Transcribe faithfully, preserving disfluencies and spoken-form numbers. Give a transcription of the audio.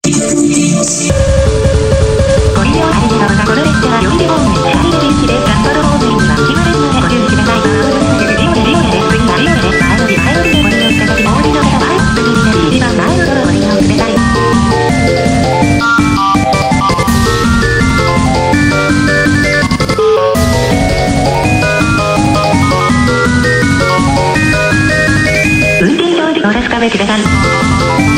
ご利用ありがとうございます。この列車は予備方面で入る電気で札幌方面には決まるのでご注意ください。リオでリオで次はリオで前乗り前乗りでご利用いただきお降りの方は次になり一番前のドアをご利用ください。運転表示をお確かめください。